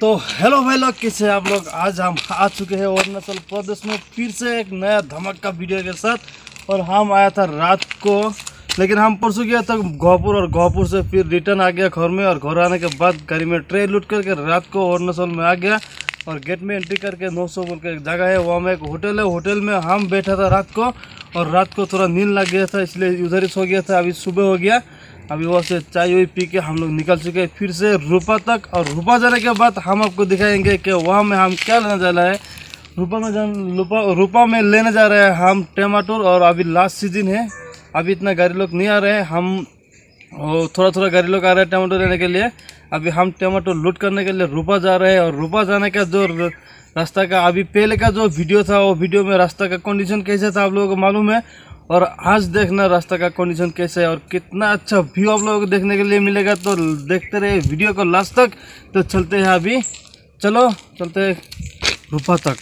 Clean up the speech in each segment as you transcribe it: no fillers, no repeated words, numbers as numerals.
तो हेलो भाई लोग, कैसे आप लोग। आज हम आ चुके हैं अरुणाचल प्रदेश में फिर से एक नया धमाका वीडियो के साथ। और हम आया था रात को, लेकिन हम परसों गया था गोहपुर और गोहपुर से फिर रिटर्न आ गया घर में। और घर आने के बाद गाड़ी में ट्रेन लूट करके रात को अरुणाचल में आ गया। और गेट में एंट्री करके 900 बोल के एक जगह है, वहाँ में एक होटल है। होटल में हम बैठा था रात को, और रात को थोड़ा नींद लग गया था, इसलिए उधर ही सो गया था। अभी सुबह हो गया, अभी वहाँ से चाय वाय पी के हम लोग निकल चुके हैं फिर से रूपा तक। और रूपा जाने के बाद हम आपको दिखाएंगे कि वहाँ में हम क्या लेने जा रहे हैं। रूपा में लेने जा रहे हैं हम टमाटर। और अभी लास्ट सीजन है, अभी इतना गाड़ी लोग नहीं आ रहे हैं। हम थोड़ा थोड़ा गाड़ी लोग आ रहे हैं टमाटर लेने के लिए। अभी हम टमाटर लूट करने के लिए रूपा जा रहे हैं। और रूपा जाने का जो रास्ता का अभी पहले का जो वीडियो था, वो वीडियो में रास्ता का कंडीशन कैसे था आप लोगों को मालूम है। और आज देखना रास्ता का कंडीशन कैसे है और कितना अच्छा व्यू आप लोगों को देखने के लिए मिलेगा। तो देखते रहे वीडियो को लास्ट तक। तो चलते हैं, अभी चलो चलते हैं रूपा तक।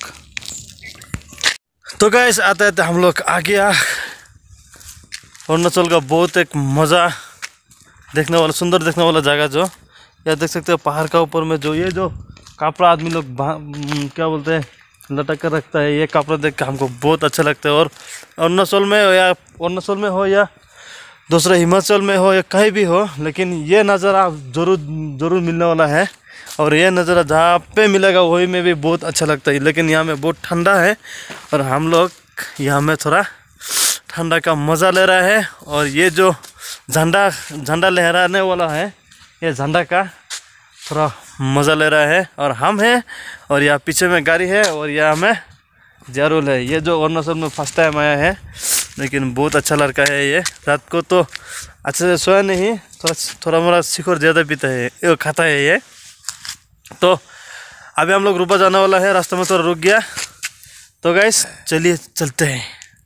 तो गाइस आते आते हम लोग आ गया अरुणाचल का बहुत एक मज़ा देखने वाला, सुंदर देखने वाला जगह। जो यह देख सकते हो पहाड़ का ऊपर में जो ये जो कपड़ा आदमी लोग क्या बोलते हैं लटक कर रखता है, ये कपड़ा देख के हमको बहुत अच्छा लगता है। और अरुणाचल में हो या दूसरे हिमाचल में हो या कहीं भी हो, लेकिन ये नज़ारा ज़रूर मिलने वाला है। और ये नज़ारा जहाँ पे मिलेगा वही में भी बहुत अच्छा लगता है। लेकिन यहाँ में बहुत ठंडा है, और हम लोग यहाँ में थोड़ा ठंडा का मज़ा ले रहा है। और ये जो झंडा लहराने वाला है, ये झंडा का थोड़ा मज़ा ले रहा है। और हम हैं, और यहाँ पीछे में गाड़ी है, और यहाँ में जारुल है। ये जो अरुणाचल में फर्स्ट टाइम आया है, लेकिन बहुत अच्छा लड़का है ये। रात को तो अच्छे से सोया नहीं, थोड़ा मोड़ा शिखर ज़्यादा पीता है, ये खाता है ये। तो अभी हम लोग रूपा जाने वाला है, रास्ते में थोड़ा रुक गया। तो गाइस चलिए चलते हैं।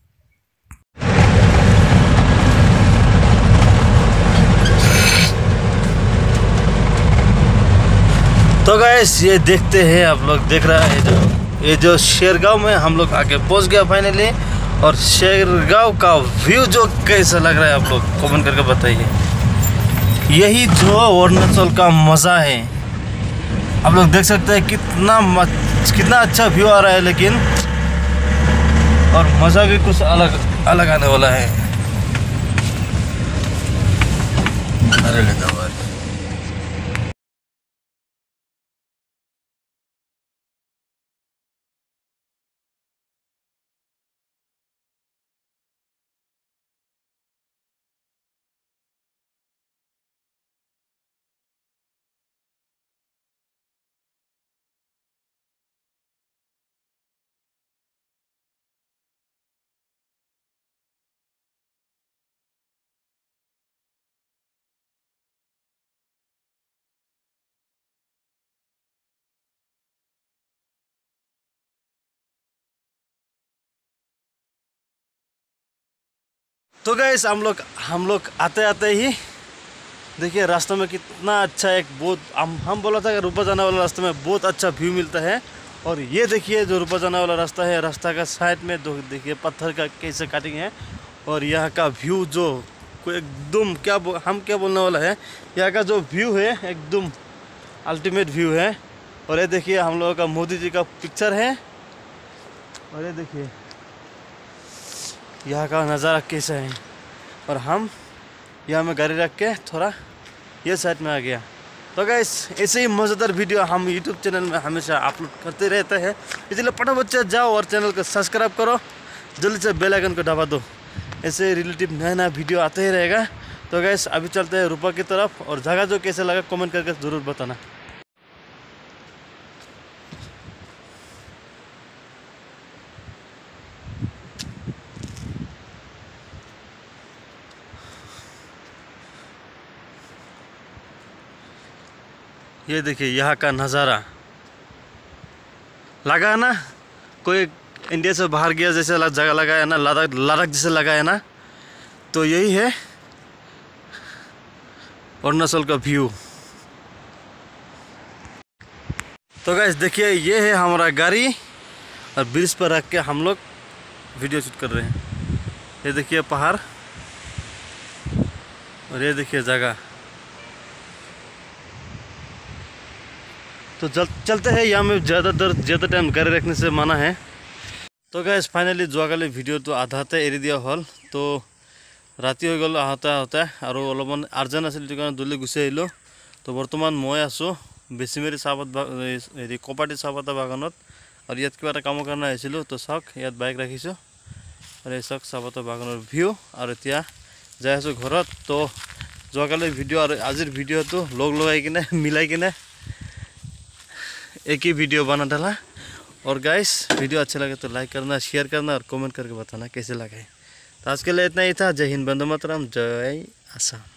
तो गाइस ये देखते हैं, आप लोग देख रहा है ये जो शेरगांव में हम लोग आके पहुंच गया फाइनली। और शेरगांव का व्यू जो कैसा लग रहा है आप लोग कमेंट करके बताइए। यही जो अरुणाचल का मज़ा है, आप लोग देख सकते हैं कितना अच्छा व्यू आ रहा है। लेकिन और मज़ा भी कुछ अलग आने वाला है। अरे लेगा तो गाइस हम लोग आते आते ही देखिए रास्ते में कितना अच्छा एक बहुत हम बोला था कि रूपा जाने वाला रास्ते में बहुत अच्छा व्यू मिलता है। और ये देखिए जो रूपा जाने वाला रास्ता है, रास्ता का साइड में देखिए पत्थर का कैसे कटिंग है। और यहाँ का व्यू जो एकदम हम क्या बोलने वाला है, यहाँ का जो व्यू है एकदम अल्टीमेट व्यू है। और ये देखिए हम लोगों का मोदी जी का पिक्चर है। और ये देखिए यहाँ का नज़ारा कैसा है। और हम यहाँ में गाड़ी रख के थोड़ा ये साइड में आ गया। तो गाइस ऐसे ही मज़ेदार वीडियो हम यूट्यूब चैनल में हमेशा अपलोड करते रहते हैं, इसलिए फटाफट जाओ और चैनल को सब्सक्राइब करो, जल्दी से बेल आइकन को दबा दो। ऐसे रिलेटिव नया वीडियो आते ही रहेगा। तो गाइस अभी चलते हैं रूपा की तरफ, और जगह जो कैसे लगा कमेंट करके ज़रूर बताना। ये देखिए यहाँ का नज़ारा लगा है ना, कोई इंडिया से बाहर गया जैसे जगह लगा है ना, लद्दाख जैसे लगा है ना। तो यही है अरुणाचल का व्यू। तो गाइस देखिए ये है हमारा गाड़ी, और ब्रिज पर रख के हम लोग वीडियो शूट कर रहे हैं। ये देखिए पहाड़, और ये देखिए जगह। तो चलते हैं। यहाँ में ज़्यादा टाइम गाड़ी रखने से मना है। तो गाइस फाइनली जोकाली भिडिओ तो आधाते एरि दिया हल। तो राति हो गल आहते और अलपमान आर्जेंट आसिल कारण जल्दी गुसि आहिलो। तो बर्तमान मैं आसो बेसिमेरी चाहपात हेरि कपाटी चाहपात बागानत और इतना क्या काমৰ কাৰণে আহিছিলোঁ। तो चाওক इतना बाइक राखिছোঁ और ये चाওক चाहपात बागाনৰ ভিউ और এতিয়া যাই আছোঁ ঘৰত। तो जोकाली भिडिओ और आजिर भिडिओ तो लगाई किने मिलाई किने एक ही वीडियो बना डाला। और गाइस वीडियो अच्छा लगे तो लाइक करना, शेयर करना और कमेंट करके बताना कैसे लगे। तो आज के लिए इतना ही था। जय हिंद, वंदे मातरम, जय आसाम।